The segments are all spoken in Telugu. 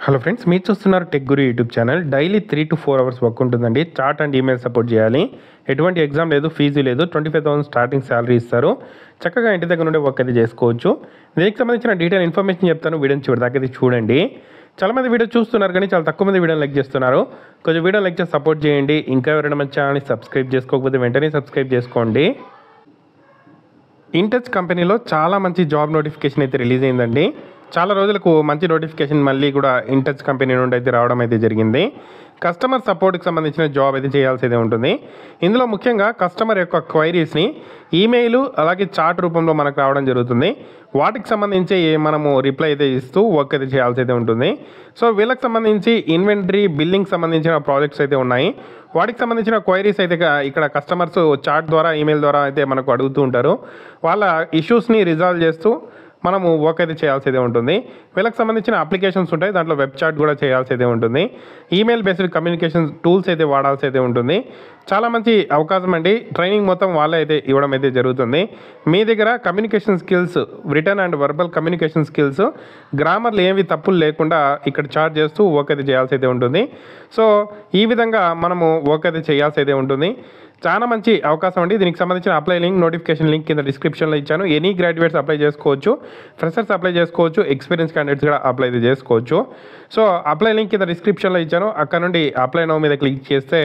హలో ఫ్రెండ్స్, మీరు చూస్తున్నారు tech guru YouTube channel. Daily 3 to 4 hours work ఉంటుందండి. చాట్ అండ్ ఈమెయిల్ సపోర్ట్ చేయాలి. ఎటువంటి ఎగ్జామ్ లేదు, ఫీజు లేదు. 25,000 స్టార్టింగ్ శాలరీ ఇస్తారు. చక్కగా ఇంటి దగ్గర నుండి వర్క్ అయితే చేసుకోవచ్చు. దీనికి సంబంధించిన డీటెయిల్ ఇన్ఫర్మేషన్ చెప్తాను. వీడియోని చివరిదాకా అయితే చూడండి. చాలామంది వీడియో చూస్తున్నారు కానీ చాలా తక్కువ మంది వీడియోని లైక్ చేస్తున్నారు. కొంచెం వీడియో లైక్ చేసి సపోర్ట్ చేయండి. ఇంకా ఎవరైనా మన ఛానల్ని సబ్స్క్రైబ్ చేసుకోకపోతే వెంటనే సబ్స్క్రైబ్ చేసుకోండి. ఇంటచ్ కంపెనీలో చాలా మంచి జాబ్ నోటిఫికేషన్ అయితే రిలీజ్ అయిందండి. చాలా రోజులకు మంచి నోటిఫికేషన్ మళ్ళీ కూడా ఇంటచ్ కంపెనీ నుండి అయితే రావడం అయితే జరిగింది. కస్టమర్ సపోర్ట్కి సంబంధించిన జాబ్ అయితే చేయాల్సి ఉంటుంది. ఇందులో ముఖ్యంగా కస్టమర్ యొక్క క్వైరీస్ని ఈమెయిల్ అలాగే చాట్ రూపంలో మనకు రావడం జరుగుతుంది. వాటికి సంబంధించి మనము రిప్లై అయితే ఇస్తూ వర్క్ అయితే చేయాల్సి అయితే ఉంటుంది. సో వీళ్ళకి సంబంధించి ఇన్వెంటరీ బిల్లింగ్ సంబంధించిన ప్రాజెక్ట్స్ అయితే ఉన్నాయి. వాటికి సంబంధించిన క్వైరీస్ అయితే ఇక్కడ కస్టమర్స్ చాట్ ద్వారా ఈమెయిల్ ద్వారా అయితే మనకు అడుగుతూ ఉంటారు. వాళ్ళ ఇష్యూస్ని రిజాల్వ్ చేస్తూ మనము వర్క్ అయితే చేయాల్సి అయితే ఉంటుంది. వీళ్ళకి సంబంధించిన అప్లికేషన్స్ ఉంటాయి, దాంట్లో వెబ్ చాట్ కూడా చేయాల్సి అయితే ఉంటుంది. ఈమెయిల్ బేస్డ్ కమ్యూనికేషన్ టూల్స్ అయితే వాడాల్సి అయితే ఉంటుంది. చాలా మంచి అవకాశం అండి. ట్రైనింగ్ మొత్తం వాళ్ళే అయితే ఇవ్వడం అయితే జరుగుతుంది. మీ దగ్గర communication skills, written and verbal communication skills, గ్రామర్లు ఏవి తప్పులు లేకుండా ఇక్కడ చాట్ చేస్తూ వర్క్ అయితే చేయాల్సి అయితే ఉంటుంది. సో ఈ విధంగా మనము వర్క్ అయితే చేయాల్సి అయితే ఉంటుంది. చాలా మంచి అవకాశం అండి. దీనికి సంబంధించిన అప్లై లింక్, నోటిఫికేషన్ లింక్ కింద డిస్క్రిప్షన్లో ఇచ్చాను. ఎనీ గ్రాడ్యుయేట్స్ అప్లై చేసుకోవచ్చు, ఫ్రెషర్స్ అప్లై చేసుకోవచ్చు, ఎక్స్పీరియన్స్ క్యాండిడేట్స్ కూడా అప్లై చేసుకోవచ్చు. సో అప్లై లింక్ కింద డిస్క్రిప్షన్లో ఇచ్చాను. అక్కడ నుండి అప్లై నౌ మీద క్లిక్ చేస్తే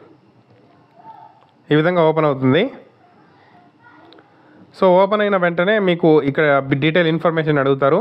ఈ విధంగా ఓపెన్ అవుతుంది. సో ఓపెన్ అయిన వెంటనే మీకు ఇక్కడ డీటెయిల్ ఇన్ఫర్మేషన్ అడుగుతారు.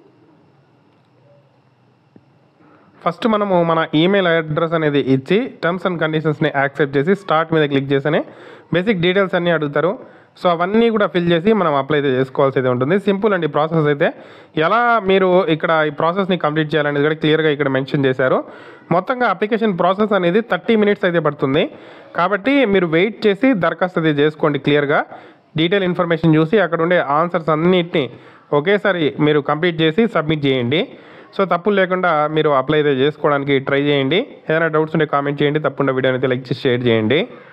ఫస్ట్ మనము మన ఈమెయిల్ అడ్రస్ అనేది ఇచ్చి టర్మ్స్ అండ్ కండిషన్స్ని యాక్సెప్ట్ చేసి స్టార్ట్ మీద క్లిక్ చేస్తేనే బేసిక్ డీటెయిల్స్ అన్నీ అడుగుతారు. సో అవన్నీ కూడా ఫిల్ చేసి మనం అప్లై అయితే చేసుకోవాల్సి అయితే ఉంటుంది. సింపుల్ అండి ప్రాసెస్ అయితే. ఎలా మీరు ఇక్కడ ఈ ప్రాసెస్ని కంప్లీట్ చేయాలనేది కూడా క్లియర్గా ఇక్కడ మెన్షన్ చేశారు. మొత్తంగా అప్లికేషన్ ప్రాసెస్ అనేది 30 minutes అయితే పడుతుంది. కాబట్టి మీరు వెయిట్ చేసి దరఖాస్తు అయితే చేసుకోండి. క్లియర్గా డీటెయిల్ ఇన్ఫర్మేషన్ చూసి అక్కడ ఉండే ఆన్సర్స్ అన్నిటిని ఒకేసారి మీరు కంప్లీట్ చేసి సబ్మిట్ చేయండి. సో తప్పులు లేకుండా మీరు అప్లై అయితే చేసుకోవడానికి ట్రై చేయండి. ఏదైనా డౌట్స్ ఉంటే కామెంట్ చేయండి. తప్పకుండా వీడియోని అయితే లైక్ చేసి షేర్ చేయండి.